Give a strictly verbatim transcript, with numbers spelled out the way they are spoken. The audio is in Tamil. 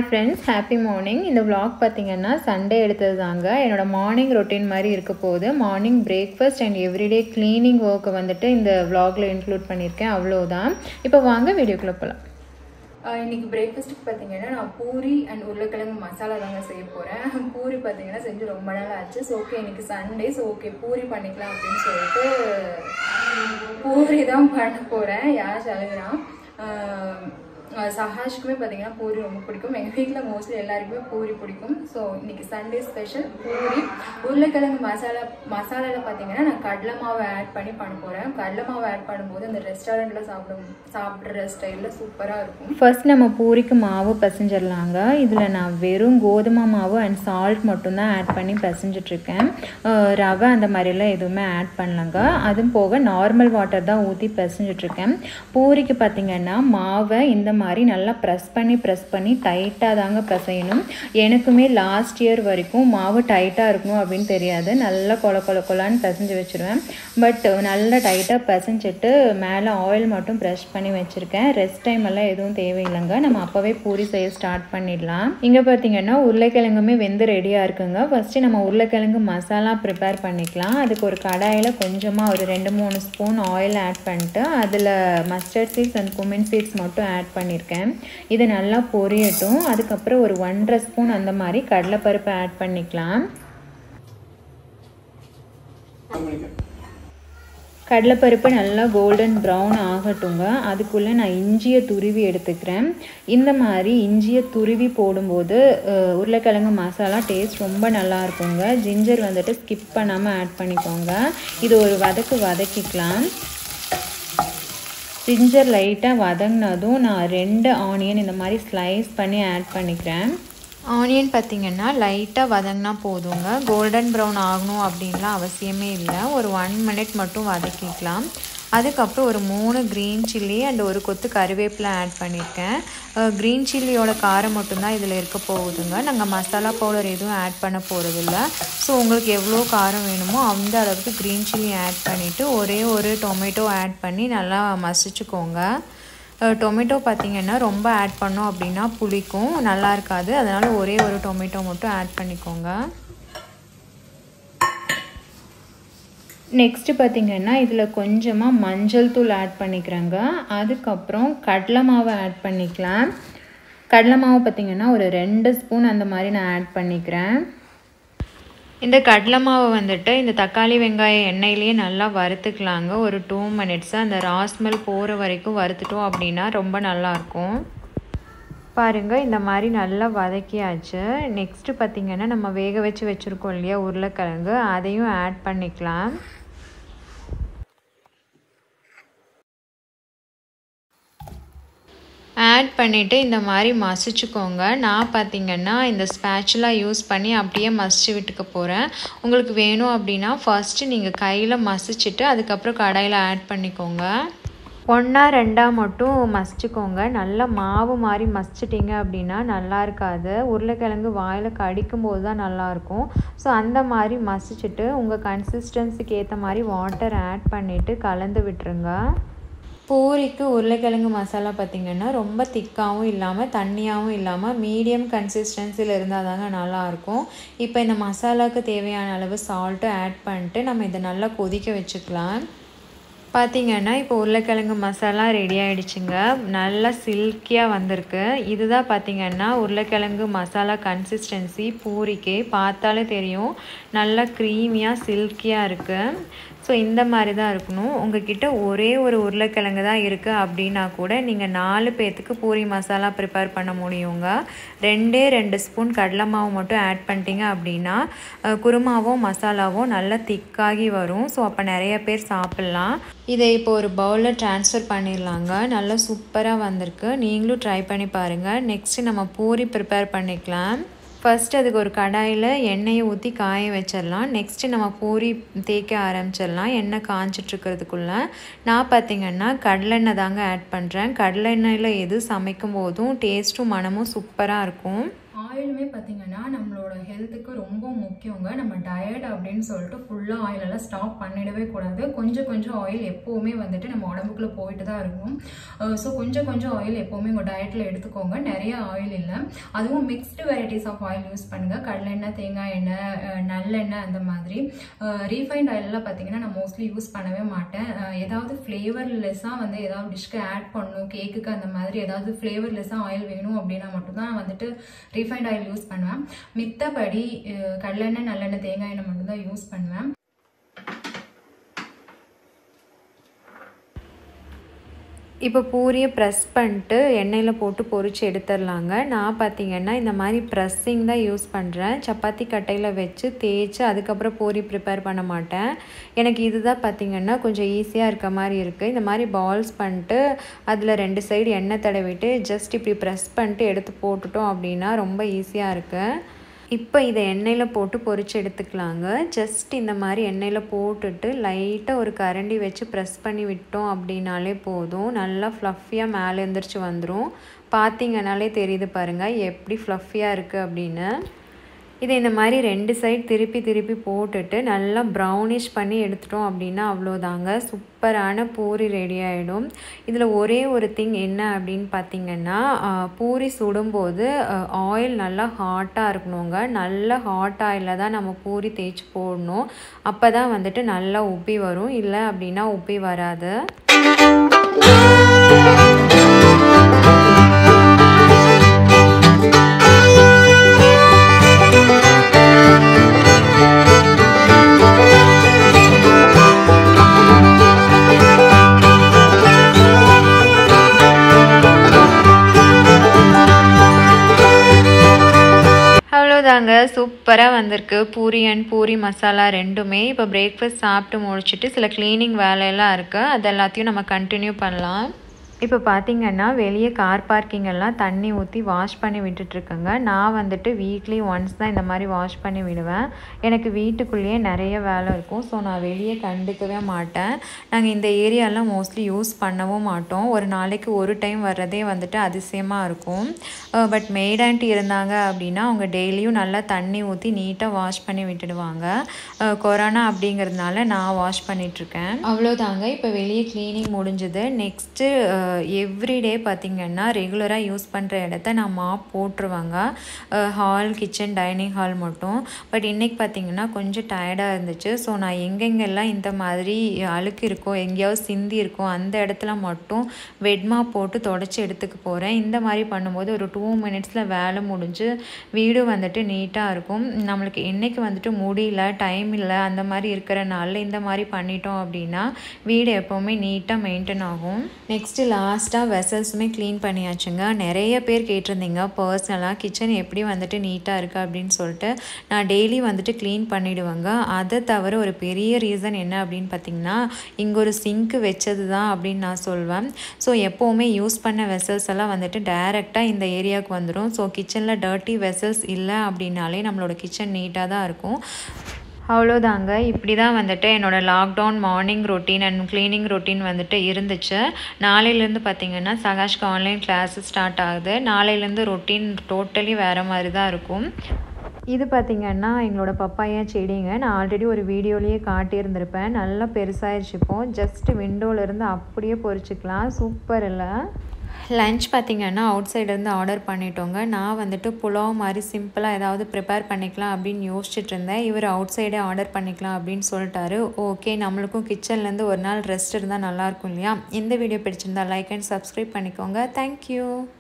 friends, happy morning. இந்த vlog பாத்தீங்கன்னா சண்டே எடுத்ததுதாங்க. என்னோட மார்னிங் ரொட்டீன் மாதிரி இருக்க போகுது. Morning breakfast and everyday cleaning ஒர்க்கை வந்துட்டு இந்த vlogல இன்க்ளூட் பண்ணியிருக்கேன். அவ்வளோதான். இப்போ வாங்க வீடியோக்குள்ள போகலாம். இன்னைக்கு பிரேக்ஃபாஸ்ட்டுக்கு பார்த்தீங்கன்னா நான் பூரி அண்ட் உருளைக்கிழங்கு மசாலா தாங்க செய்ய போகிறேன். பூரி பார்த்தீங்கன்னா செஞ்சு ரொம்ப நாள் ஆச்சு. ஸோ ஓகே இன்னைக்கு சண்டே, ஸோ ஓகே பூரி பண்ணிக்கலாம் அப்படின்னு சொல்லிட்டு பூரி தான் பண்ண போகிறேன். யாராச்சும் அழுகுறான். சஹாஷ்க்குமே பார்த்தீங்கன்னா பூரி ரொம்ப பிடிக்கும். எங்கள் வீட்டில் மோஸ்ட்லி எல்லாருக்குமே பூரி பிடிக்கும். ஸோ இன்னைக்கு சண்டே ஸ்பெஷல் பூரி. உருளைக்கிழங்கு மசாலா மசாலாவில் பார்த்தீங்கன்னா நான் கடலை மாவை ஆட் பண்ணி பண்ண போகிறேன். கடலை மாவை ஆட் பண்ணும்போது அந்த ரெஸ்டாரண்ட்டில் சாப்பிடும் சாப்பிட்ற ஸ்டைலில் சூப்பராக இருக்கும். ஃபர்ஸ்ட் நம்ம பூரிக்கு மாவு பிசைஞ்சிடலாங்க. இதில் நான் வெறும் கோதுமை மாவு அண்ட் சால்ட் மட்டும்தான் ஆட் பண்ணி பிசைஞ்சிட்ருக்கேன். ரவை அந்த மாதிரிலாம் எதுவுமே ஆட் பண்ணலங்க. அதுவும் போக நார்மல் வாட்டர் தான் ஊற்றி பிசைஞ்சிட்ருக்கேன். பூரிக்கு பார்த்தீங்கன்னா மாவை இந்த மாதிரி நல்லா ப்ரெஸ் பண்ணி ப்ரெஸ் பண்ணி டைட்டாக தாங்க பிசையணும். எனக்குமே லாஸ்ட் இயர் வரைக்கும் மாவு டைட்டாக இருக்கணும் அப்படின்னு தெரியாது. நல்லா கொல கொல கொலான்னு பிசைஞ்சு வச்சுருவேன். பட் நல்லா டைட்டாக பிசைஞ்சிட்டு மேலே ஆயில் மட்டும் ப்ரெஷ் பண்ணி வச்சுருக்கேன். ரெஸ்ட் டைம் எல்லாம் எதுவும் தேவையில்லைங்க. நம்ம அப்போவே பூரி செய்ய ஸ்டார்ட் பண்ணிடலாம். இங்கே பார்த்தீங்கன்னா உருளைக்கிழங்குமே வெந்து ரெடியாக இருக்குங்க. ஃபஸ்ட்டு நம்ம உருளைக்கிழங்கு மசாலா ப்ரிப்பேர் பண்ணிக்கலாம். அதுக்கு ஒரு கடாயில் கொஞ்சமாக ஒரு ரெண்டு மூணு ஸ்பூன் ஆயில் ஆட் பண்ணிட்டு அதில் mustard seeds and cumin seeds மட்டும் ஆட் பண்ணியிருக்கேன். இது நல்லா பொரியட்டும். அதுக்கப்புறம் ஒரு ஒன்றரை ஸ்பூன் அந்த மாதிரி கடலைப்பருப்பு ஆட் பண்ணிக்கலாம். கடலைப்பருப்பு நல்லா கோல்டன் ப்ரௌன் ஆகட்டுங்க. அதுக்குள்ளே நான் இஞ்சியை துருவி எடுத்துக்கிறேன். இந்த மாதிரி இஞ்சியை துருவி போடும்போது உருளைக்கிழங்கு மசாலா டேஸ்ட் ரொம்ப நல்லா இருக்குங்க. ஜிஞ்சர் வந்துட்டு ஸ்கிப் பண்ணாமல் ஆட் பண்ணிக்கோங்க. இது ஒரு வதக்கு வதக்கிக்கலாம். ஜிஞ்சர் லைட்டாக வதங்கினதும் நான் ரெண்டு ஆனியன் இந்த மாதிரி ஸ்லைஸ் பண்ணி ஆட் பண்ணிக்கிறேன். ஆனியன் பார்த்திங்கன்னா லைட்டாக வதங்கினா போதுங்க. கோல்டன் ப்ரௌன் ஆகணும் அப்படின்லாம் அவசியமே இல்லை. ஒரு ஒன் மினிட் மட்டும் வதக்கிக்கலாம். அதுக்கப்புறம் ஒரு மூணு க்ரீன் சில்லி அண்ட் ஒரு கொத்து கருவேப்பிலை ஆட் பண்ணியிருக்கேன். க்ரீன் சில்லியோட காரம் மட்டும்தான் இதில் இருக்க போகுதுங்க. நாங்கள் மசாலா பவுடர் எதுவும் ஆட் பண்ண போகிறதில்ல. ஸோ உங்களுக்கு எவ்வளோ காரம் வேணுமோ அந்த அளவுக்கு க்ரீன் சில்லி ஆட் பண்ணிவிட்டு ஒரே ஒரு டொமேட்டோ ஆட் பண்ணி நல்லா மசிச்சுக்கோங்க. டொமேட்டோ பார்த்திங்கன்னா ரொம்ப ஆட் பண்ணோம் அப்படின்னா புளிக்கும், நல்லா இருக்காது. அதனால் ஒரே ஒரு டொமேட்டோ மட்டும் ஆட் பண்ணிக்கோங்க. நெக்ஸ்ட்டு பார்த்திங்கன்னா இதில் கொஞ்சமாக மஞ்சள் தூள் ஆட் பண்ணிக்கிறேங்க. அதுக்கப்புறம் கடலை மாவை ஆட் பண்ணிக்கலாம். கடலை மாவு பார்த்திங்கன்னா ஒரு ரெண்டு ஸ்பூன் அந்த மாதிரி நான் ஆட் பண்ணிக்கிறேன். இந்த கடலை மாவை வந்துட்டு இந்த தக்காளி வெங்காய எண்ணெயிலேயே நல்லா வறுத்துக்கலாங்க. ஒரு டூ மினிட்ஸு அந்த ராஸ்மெல் போகிற வரைக்கும் வறுத்துட்டோம் அப்படின்னா ரொம்ப நல்லாயிருக்கும். பாருங்கள் இந்த மாதிரி நல்லா வதக்கியாச்சு. நெக்ஸ்ட்டு பார்த்திங்கன்னா நம்ம வேக வச்சு வச்சுருக்கோம் இல்லையா உருளைக்கிழங்கு, அதையும் ஆட் பண்ணிக்கலாம். ஆட் பண்ணிவிட்டு இந்த மாதிரி மசிச்சுக்கோங்க. நான் பார்த்திங்கன்னா இந்த ஸ்பேச்சுலா யூஸ் பண்ணி அப்படியே மசிச்சு விட்டுக்க போகிறேன். உங்களுக்கு வேணும் அப்படின்னா ஃபஸ்ட்டு நீங்கள் கையில் மசிச்சுட்டு அதுக்கப்புறம் கடாயில் ஆட் பண்ணிக்கோங்க. ஒன்றா ரெண்டாக மட்டும் மசிச்சுக்கோங்க. நல்லா மாவு மாதிரி மசிச்சிட்டிங்க அப்படின்னா நல்லா இருக்காது. உருளைக்கிழங்கு வாயில் கடிக்கும் போது தான் நல்லாயிருக்கும். ஸோ அந்த மாதிரி மசிச்சுட்டு உங்கள் கன்சிஸ்டன்சிக்கு ஏற்ற மாதிரி வாட்டர் ஆட் பண்ணிவிட்டு கலந்து விட்டுருங்க. பூரிக்கு உருளைக்கிழங்கு மசாலா பார்த்திங்கன்னா ரொம்ப திக்காகவும் இல்லாமல் தண்ணியாகவும் இல்லாமல் மீடியம் கன்சிஸ்டன்சியில் இருந்தால் தாங்க நல்லாயிருக்கும். இப்போ இந்த மசாலாவுக்கு தேவையான அளவு சால்ட்டு ஆட் பண்ணிட்டு நம்ம இதை நல்லா கொதிக்க வச்சுக்கலாம். பார்த்திங்கன்னா இப்போ உருளைக்கிழங்கு மசாலா ரெடி ஆகிடுச்சுங்க. நல்லா சில்கியாக வந்திருக்கு. இதுதான் பார்த்திங்கன்னா உருளைக்கிழங்கு மசாலா கன்சிஸ்டன்சி. பூரிக்கே பார்த்தாலே தெரியும் நல்லா க்ரீமியாக சில்கியாக இருக்குது. ஸோ இந்த மாதிரி தான் இருக்கணும். உங்கள்கிட்ட ஒரே ஒரு உருளைக்கிழங்கு தான் இருக்குது அப்படின்னா கூட நீங்கள் நாலு பேர்த்துக்கு பூரி மசாலா ப்ரிப்பேர் பண்ண முடியுங்க. ரெண்டே ரெண்டு ஸ்பூன் கடலை மாவு மட்டும் ஆட் பண்ணிட்டீங்க அப்படின்னா குருமாவும் மசாலாவும் நல்லா திக்காகி வரும். ஸோ அப்போ நிறைய பேர் சாப்பிட்லாம். இதை இப்போ ஒரு பவுலில் ட்ரான்ஸ்ஃபர் பண்ணிடலாங்க. நல்லா சூப்பராக வந்திருக்கு. நீங்களும் ட்ரை பண்ணி பாருங்கள். நெக்ஸ்ட்டு நம்ம பூரி ப்ரிப்பேர் பண்ணிக்கலாம். ஃபஸ்ட்டு அதுக்கு ஒரு கடாயில் எண்ணெயை ஊற்றி காய வச்சிடலாம். நெக்ஸ்ட்டு நம்ம பூரி தேய்க்க ஆரம்பிச்சிடலாம். எண்ணெய் காய்ச்சிட்ருக்கிறதுக்குள்ளே நான் பார்த்திங்கன்னா கடலெண்ணெய் தாங்க ஆட் பண்ணுறேன். கடலெண்ணெயில் எது சமைக்கும் போதும் டேஸ்ட்டும் மனமும் சூப்பராக இருக்கும். ஆயிலுமே பார்த்தீங்கன்னா நம்மளோட ஹெல்த்துக்கு ரொம்ப முக்கியங்க. நம்ம டயட் அப்படின்னு சொல்லிட்டு ஃபுல்லாக ஆயில் எல்லாம் ஸ்டாப் பண்ணிடவே கூடாது. கொஞ்சம் கொஞ்சம் ஆயில் எப்போவுமே வந்துட்டு நம்ம உடம்புக்குள்ளே போயிட்டு தான் இருக்கும். ஸோ கொஞ்சம் கொஞ்சம் ஆயில் எப்போவுமே உங்கள் டயட்டில் எடுத்துக்கோங்க. நிறைய ஆயில் இல்லை, அதுவும் mixed varieties of oil use பண்ணுங்கள். கடலெண்ணெய், தேங்காய் எண்ணெய், நல்லெண்ணெய், அந்த மாதிரி. ரீஃபைண்ட் ஆயிலெலாம் பார்த்தீங்கன்னா நான் மோஸ்ட்லி யூஸ் பண்ணவே மாட்டேன். ஏதாவது ஃப்ளேவர்லெஸ்ஸாக வந்து ஏதாவது டிஷ்க்கு ஆட் பண்ணணும், கேக்குக்கு அந்த மாதிரி ஏதாவது ஃப்ளேவர்லெஸ்ஸாக ஆயில் வேணும் அப்படின்னா மட்டும்தான் வந்துட்டு ரீஃபைண்ட் ஆயில் யூஸ் பண்ணுவேன். மித்தபடி கடலெண்ணெய், நல்லெண்ணெய், தேங்காய் எண்ணெய் மட்டும்தான் யூஸ் பண்ணுவேன். இப்போ பூரியை ப்ரெஸ் பண்ணிட்டு எண்ணெயில் போட்டு பொரிச்சு எடுத்துடலாங்க. நான் பார்த்திங்கன்னா இந்த மாதிரி ப்ரெஸ்ஸிங் தான் யூஸ் பண்ணுறேன். சப்பாத்தி கட்டையில் வச்சு தேய்ச்சி அதுக்கப்புறம் பூரி ப்ரிப்பேர் பண்ண மாட்டேன். எனக்கு இதுதான் பார்த்திங்கன்னா கொஞ்சம் ஈஸியாக இருக்க மாதிரி இருக்குது. இந்த மாதிரி பால்ஸ் பண்ணிட்டு அதில் ரெண்டு சைடு எண்ணெய் தடவிட்டு ஜஸ்ட் இப்படி ப்ரெஸ் பண்ணிட்டு எடுத்து போட்டுட்டோம் அப்படின்னா ரொம்ப ஈஸியாக இருக்குது. இப்போ இதை எண்ணெயில் போட்டு பொரிச்சு எடுத்துக்கலாங்க. ஜஸ்ட் இந்த மாதிரி எண்ணெயில் போட்டுட்டு லைட்டாக ஒரு கரண்டி வச்சு ப்ரெஸ் பண்ணி விட்டோம் அப்படின்னாலே போதும். நல்லா ஃப்ளஃபியாக மேலே எழுந்திரிச்சு வந்துடும். பார்த்திங்கனாலே தெரியுது பாருங்கள் எப்படி ஃப்ளஃபியாக இருக்குது அப்படின்னு. இதை இந்த மாதிரி ரெண்டு சைடு திருப்பி திருப்பி போட்டுட்டு நல்லா ப்ரௌனிஷ் பண்ணி எடுத்துட்டோம் அப்படின்னா அவ்வளோதாங்க, சூப்பரான பூரி ரெடி ஆகிடும். இதில் ஒரே ஒரு திங் என்ன அப்படின்னு பார்த்திங்கன்னா, பூரி சுடும்போது ஆயில் நல்லா ஹாட்டாக இருக்கணுங்க. நல்லா ஹாட் ஆயிலில் தான் நம்ம பூரி தேய்ச்சி போடணும். அப்போ தான் வந்துட்டு நல்லா உப்பி வரும், இல்லை அப்படின்னா உப்பி வராது. அவ்வளோதாங்க, சூப்பராக வந்திருக்கு பூரி அண்ட் பூரி மசாலா ரெண்டுமே. இப்போ பிரேக்ஃபாஸ்ட் சாப்பிட்டு முடிச்சுட்டு சில க்ளீனிங் வேலையெல்லாம் இருக்குது, அது எல்லாத்தையும் நம்ம கண்டினியூ பண்ணலாம். இப்போ பார்த்திங்கன்னா வெளியே கார் பார்க்கிங் எல்லாம் தண்ணி ஊற்றி வாஷ் பண்ணி விட்டுட்ருக்கேங்க. நான் வந்துட்டு வீக்லி ஒன்ஸ் தான் இந்த மாதிரி வாஷ் பண்ணி விடுவேன். எனக்கு வீட்டுக்குள்ளேயே நிறைய வேலை இருக்கும், ஸோ நான் வெளியே கண்டுக்கவே மாட்டேன். நாங்கள் இந்த ஏரியாலாம் மோஸ்ட்லி யூஸ் பண்ணவும் மாட்டோம். ஒரு நாளைக்கு ஒரு டைம் வர்றதே வந்துட்டு அதிசயமாக இருக்கும். பட் மெய்ட் ஆண்டி இருந்தாங்க அப்படின்னா அவங்க டெய்லியும் நல்லா தண்ணி ஊற்றி நீட்டாக வாஷ் பண்ணி விட்டுடுவாங்க. கொரோனா அப்படிங்கிறதுனால நான் வாஷ் பண்ணிகிட்ருக்கேன். அவ்வளோதாங்க, இப்போ வெளியே க்ளீனிங் முடிஞ்சுது. நெக்ஸ்ட்டு எவ்ரிடே பார்த்திங்கன்னா ரெகுலராக யூஸ் பண்ணுற இடத்த நான் மாப் போட்டுருவாங்க, ஹால், கிச்சன், டைனிங் ஹால் மட்டும். பட் இன்றைக்கி பார்த்திங்கன்னா கொஞ்சம் டயர்டாக இருந்துச்சு. ஸோ நான் எங்கெங்கெல்லாம் இந்த மாதிரி அழுக்கு இருக்கோ, எங்கேயாவது சிந்தி இருக்கோ அந்த இடத்துல மட்டும் வெட்மா போட்டு தொடச்சி எடுத்துக்க போகிறேன். இந்த மாதிரி பண்ணும்போது ஒரு டூ மினிட்ஸில் வேலை முடிஞ்சு வீடு வந்துட்டு நீட்டாக இருக்கும். நம்மளுக்கு என்றைக்கு வந்துட்டு முடியல, டைம் இல்லை, அந்த மாதிரி இருக்கிறனால இந்த மாதிரி பண்ணிட்டோம் அப்படின்னா வீடு எப்போவுமே நீட்டாக மெயின்டைன் ஆகும். நெக்ஸ்ட்டு லாஸ்ட்டாக வெசல்ஸுமே க்ளீன் பண்ணியாச்சுங்க. நிறைய பேர் கேட்டிருந்தீங்க பர்சனலாக கிச்சன் எப்படி வந்துட்டு நீட்டாக இருக்குது அப்படின்னு சொல்லிட்டு. நான் டெய்லி வந்துட்டு க்ளீன் பண்ணிவிடுவேங்க. அதை தவிர ஒரு பெரிய ரீசன் என்ன அப்படின்னு பார்த்திங்கன்னா, இங்கே ஒரு சிங்க்கு வச்சது தான் அப்படின்னு நான் சொல்வேன். ஸோ எப்போவுமே யூஸ் பண்ண வெசல்ஸ் எல்லாம் வந்துட்டு டைரெக்டாக இந்த ஏரியாவுக்கு வந்துடும். ஸோ கிச்சனில் டர்ட்டி வெசல்ஸ் இல்லை அப்படின்னாலே நம்மளோட கிச்சன் நீட்டாக தான் இருக்கும். அவ்வளோதாங்க, இப்படி தான் வந்துட்டு என்னோடய lockdown morning routine and cleaning routine வந்துட்டு இருந்துச்சு. நாளையிலேருந்து பார்த்திங்கன்னா சகாஷ்க்கு ஆன்லைன் கிளாஸஸ் ஸ்டார்ட் ஆகுது. நாளையிலேருந்து ரொட்டீன் டோட்டலி வேறு மாதிரி தான் இருக்கும். இது பார்த்திங்கன்னா எங்களோட பப்பாயா செடிங்க. நான் ஆல்ரெடி ஒரு வீடியோலேயே காட்டியிருந்திருப்பேன். நல்லா பெருசாகிடுச்சுப்போம். ஜஸ்ட்டு விண்டோவிலேருந்து அப்படியே பொறிச்சிக்கலாம். சூப்பர் இல்லை? லன்ச் பார்த்திங்கன்னா அவுட் சைட்லேருந்து ஆர்டர் பண்ணிட்டோங்க. நான் வந்துட்டு புலாவ் மாதிரி சிம்பிளாக ஏதாவது ப்ரிப்பேர் பண்ணிக்கலாம் அப்படின்னு யோசிச்சுட்டு இருந்தேன். இவர் அவுட் சைடே ஆர்டர் பண்ணிக்கலாம் அப்படின்னு சொல்லிட்டாரு. ஓகே, நம்மளுக்கும் கிச்சன்லேருந்து ஒரு நாள் ரெஸ்ட் இருந்தால் நல்லாயிருக்கும் இல்லையா? இந்த வீடியோ பிடிச்சிருந்தா லைக் அண்ட் சப்ஸ்கிரைப் பண்ணிக்கோங்க. தேங்க்யூ.